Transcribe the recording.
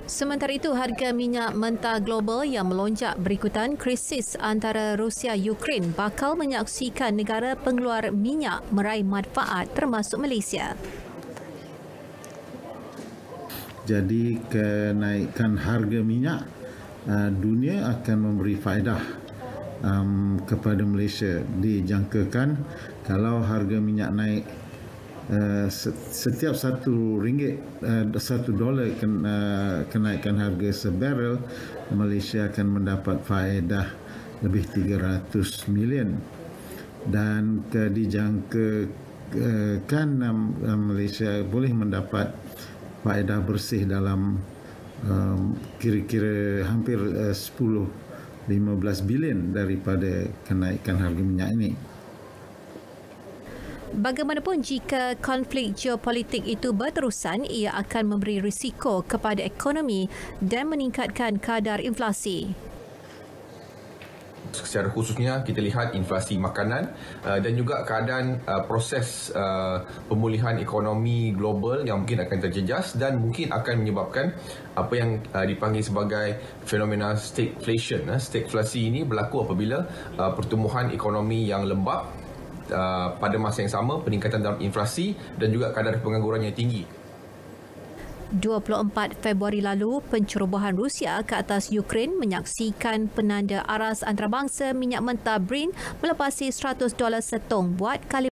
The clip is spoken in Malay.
Sementara itu, harga minyak mentah global yang melonjak berikutan krisis antara Rusia dan Ukraine bakal menyaksikan negara pengeluar minyak meraih manfaat termasuk Malaysia. Jadi kenaikan harga minyak dunia akan memberi faedah kepada Malaysia. Dijangkakan kalau harga minyak naik setiap RM1, $1 kenaikan harga sebarel, Malaysia akan mendapat faedah lebih 300 million. Dan dijangkakan Malaysia boleh mendapat faedah bersih dalam kira-kira hampir 10-15 bilion daripada kenaikan harga minyak ini. Bagaimanapun, jika konflik geopolitik itu berterusan, ia akan memberi risiko kepada ekonomi dan meningkatkan kadar inflasi. Secara khususnya kita lihat inflasi makanan dan juga keadaan proses pemulihan ekonomi global yang mungkin akan terjejas dan mungkin akan menyebabkan apa yang dipanggil sebagai fenomena stagflation. Stagflasi ini berlaku apabila pertumbuhan ekonomi yang lembap, pada masa yang sama peningkatan dalam inflasi dan juga kadar pengangguran yang tinggi. 24 Februari lalu, pencerobohan Rusia ke atas Ukraine menyaksikan penanda aras antarabangsa minyak mentah Brent melepasi $100 setong buat kali